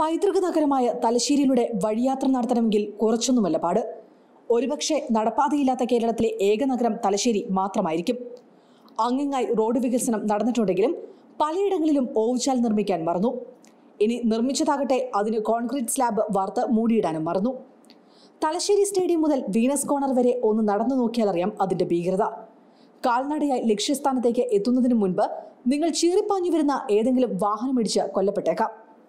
പൈതൃക നഗരമായ തലശ്ശേരിയിലൂടെ വഴിയാത്ര നടത്തണമെങ്കിൽ കുറച്ചൊന്നുമല്ല പാട്. ഒരുപക്ഷെ നടപ്പാതയില്ലാത്ത കേരളത്തിലെ ഏക നഗരം തലശ്ശേരി മാത്രമായിരിക്കും. അങ്ങിങ്ങായി റോഡ് വികസനം നടന്നിട്ടുണ്ടെങ്കിലും പലയിടങ്ങളിലും ഓവുചാൽ നിർമ്മിക്കാൻ മറന്നു. ഇനി നിർമ്മിച്ചതാകട്ടെ അതിന് കോൺക്രീറ്റ് സ്ലാബ് വാർത്ത് മൂടിയിടാനും മറന്നു. തലശ്ശേരി സ്റ്റേഡിയം മുതൽ വീനസ് കോർണർ വരെ ഒന്ന് നടന്നു നോക്കിയാലറിയാം അതിന്റെ ഭീകരത. കാൽനടയായി ലക്ഷ്യസ്ഥാനത്തേക്ക് എത്തുന്നതിന് മുൻപ് നിങ്ങൾ ചീറിപ്പാഞ്ഞു വരുന്ന ഏതെങ്കിലും വാഹനമിടിച്ച് കൊല്ലപ്പെട്ടേക്കാം.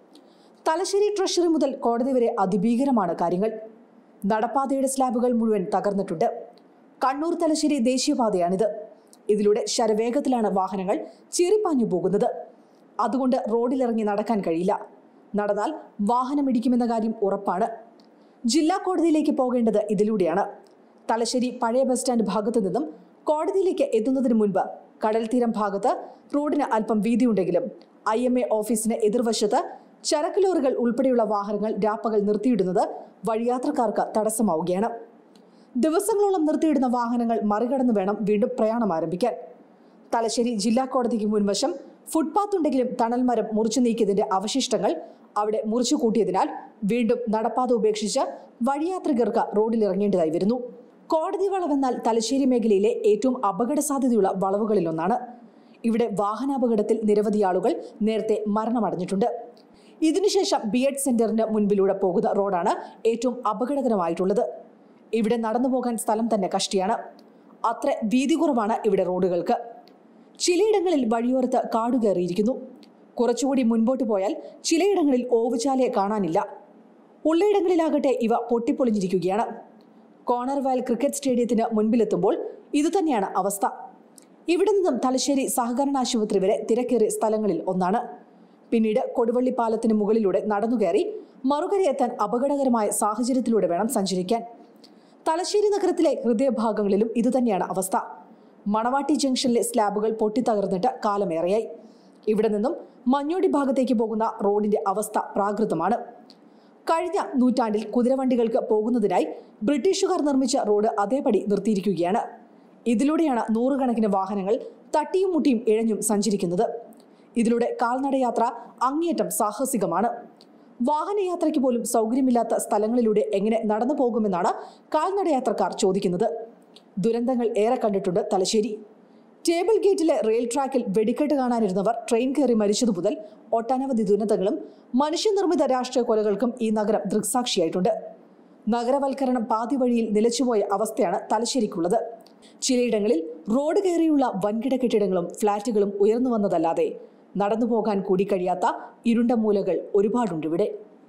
തലശ്ശേരി ട്രഷറി മുതൽ കോടതി വരെ അതിഭീകരമാണ് കാര്യങ്ങൾ. നടപ്പാതയുടെ സ്ലാബുകൾ മുഴുവൻ തകർന്നിട്ടുണ്ട്. കണ്ണൂർ തലശ്ശേരി ദേശീയപാതയാണിത്. ഇതിലൂടെ ശരവേഗത്തിലാണ് വാഹനങ്ങൾ ചീറിപ്പാഞ്ഞു പോകുന്നത്. അതുകൊണ്ട് റോഡിലിറങ്ങി നടക്കാൻ കഴിയില്ല. നടന്നാൽ വാഹനമിടിക്കുമെന്ന കാര്യം ഉറപ്പാണ്. ജില്ലാ കോടതിയിലേക്ക് പോകേണ്ടത് ഇതിലൂടെയാണ്. തലശ്ശേരി പഴയ ബസ് സ്റ്റാൻഡ് ഭാഗത്തു നിന്നും കോടതിയിലേക്ക് എത്തുന്നതിന് മുൻപ് കടൽ തീരം ഭാഗത്ത് റോഡിന് അല്പം വീതിയുണ്ടെങ്കിലും IMA ഓഫീസിന് എതിർവശത്ത് ചരക്ക് ലോറികൾ ഉൾപ്പെടെയുള്ള വാഹനങ്ങൾ രാപ്പകൽ നിർത്തിയിടുന്നത് വഴിയാത്രക്കാർക്ക് തടസ്സമാവുകയാണ്. ദിവസങ്ങളോളം നിർത്തിയിടുന്ന വാഹനങ്ങൾ മറികടന്ന് വേണം വീണ്ടും പ്രയാണം ആരംഭിക്കാൻ. തലശ്ശേരി ജില്ലാ കോടതിക്ക് മുൻവശം ഫുട്പാത്ത് ഉണ്ടെങ്കിലും തണൽ മരം മുറിച്ചു നീക്കിയതിന്റെ അവശിഷ്ടങ്ങൾ അവിടെ മുറിച്ചു കൂട്ടിയതിനാൽ വീണ്ടും നടപ്പാത ഉപേക്ഷിച്ച് വഴിയാത്രികർക്ക് റോഡിലിറങ്ങേണ്ടതായി വരുന്നു. കോടതി വളവെന്നാൽ തലശ്ശേരി മേഖലയിലെ ഏറ്റവും അപകട സാധ്യതയുള്ള വളവുകളിലൊന്നാണ്. ഇവിടെ വാഹനാപകടത്തിൽ നിരവധി ആളുകൾ നേരത്തെ മരണമടഞ്ഞിട്ടുണ്ട്. ഇതിനുശേഷം BED സെന്ററിന് മുൻപിലൂടെ പോകുന്ന റോഡാണ് ഏറ്റവും അപകടകരമായിട്ടുള്ളത്. ഇവിടെ നടന്നു പോകാൻ സ്ഥലം തന്നെ കഷ്ടിയാണ്. അത്ര വീതി കുറവാണ് ഇവിടെ റോഡുകൾക്ക്. ചിലയിടങ്ങളിൽ വഴിയോരത്ത് കാടുകയറിയിരിക്കുന്നു. കുറച്ചുകൂടി മുൻപോട്ട് പോയാൽ ചിലയിടങ്ങളിൽ ഓവുചാലയെ കാണാനില്ല. ഉള്ളയിടങ്ങളിലാകട്ടെ ഇവ പൊട്ടിപ്പൊളിഞ്ഞിരിക്കുകയാണ്. കോർണർ വയൽ ക്രിക്കറ്റ് സ്റ്റേഡിയത്തിന് മുൻപിലെത്തുമ്പോൾ ഇതുതന്നെയാണ് അവസ്ഥ. ഇവിടെ നിന്നും തലശ്ശേരി സഹകരണ ആശുപത്രി വരെ തിരക്കേറിയ സ്ഥലങ്ങളിൽ ഒന്നാണ്. പിന്നീട് കൊടുവള്ളി പാലത്തിന് മുകളിലൂടെ നടന്നുകയറി മറുകരയെത്താൻ അപകടകരമായ സാഹചര്യത്തിലൂടെ വേണം സഞ്ചരിക്കാൻ. തലശ്ശേരി നഗരത്തിലെ ഹൃദയഭാഗങ്ങളിലും ഇതുതന്നെയാണ് അവസ്ഥ. മണവാട്ടി ജംഗ്ഷനിലെ സ്ലാബുകൾ പൊട്ടിത്തകർന്നിട്ട് കാലമേറെയായി. ഇവിടെ നിന്നും മഞ്ഞോടി ഭാഗത്തേക്ക് പോകുന്ന റോഡിന്റെ അവസ്ഥ പ്രാകൃതമാണ്. കഴിഞ്ഞ നൂറ്റാണ്ടിൽ കുതിരവണ്ടികൾക്ക് പോകുന്നതിനായി ബ്രിട്ടീഷുകാർ നിർമ്മിച്ച റോഡ് അതേപടി നിർത്തിയിരിക്കുകയാണ്. ഇതിലൂടെയാണ് നൂറുകണക്കിന് വാഹനങ്ങൾ തട്ടിയും മുട്ടിയും ഇഴഞ്ഞും സഞ്ചരിക്കുന്നത്. ഇതിലൂടെ കാൽനടയാത്ര അങ്ങേയറ്റം സാഹസികമാണ്. വാഹനയാത്രയ്ക്ക് പോലും സൗകര്യമില്ലാത്ത സ്ഥലങ്ങളിലൂടെ എങ്ങനെ നടന്നു പോകുമെന്നാണ് കാൽനടയാത്രക്കാർ ചോദിക്കുന്നത്. ദുരന്തങ്ങൾ ഏറെ കണ്ടിട്ടുണ്ട് തലശ്ശേരി. ടേബിൾ ഗേറ്റിലെ റെയിൽ ട്രാക്കിൽ വെടിക്കെട്ട് കാണാനിരുന്നവർ ട്രെയിൻ കയറി മരിച്ചതു മുതൽ ഒട്ടനവധി ദുരന്തങ്ങളും മനുഷ്യനിർമ്മിത രാഷ്ട്രീയ കൊലകൾക്കും ഈ നഗരം ദൃക്സാക്ഷിയായിട്ടുണ്ട്. നഗരവൽക്കരണം പാതി വഴിയിൽ നിലച്ചുപോയ അവസ്ഥയാണ് തലശ്ശേരിക്കുള്ളത്. ചിലയിടങ്ങളിൽ റോഡ് കയറിയുള്ള വൻകിട കെട്ടിടങ്ങളും ഫ്ളാറ്റുകളും ഉയർന്നു വന്നതല്ലാതെ നടന്നു പോകാൻ കൂടി കഴിയാത്ത ഇരുണ്ട മൂലകൾ ഒരുപാടുണ്ട് ഇവിടെ.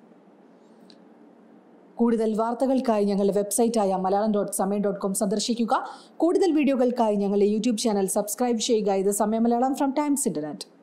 കൂടുതൽ വാർത്തകൾക്കായി ഞങ്ങളുടെ വെബ്സൈറ്റായ malayalam.samayam.com സന്ദർശിക്കുക. കൂടുതൽ വീഡിയോകൾക്കായി ഞങ്ങളുടെ YouTube ചാനൽ സബ്സ്ക്രൈബ് ചെയ്യുക. ഇത് സമയം മലയാളം ഫ്രം ടൈംസ് ഇന്റർനെറ്റ്.